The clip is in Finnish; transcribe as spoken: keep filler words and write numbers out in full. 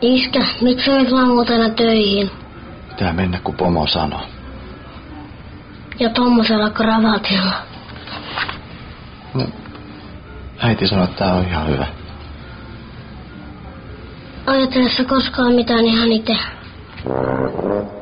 Iskä, miksi et lauantaina töihin? Pitää mennä, kun pomo sanoo. Ja tommosella kravatilla. No, äiti sanoi, että tää on ihan hyvä. Ajattelessa koskaan mitään ihan itse.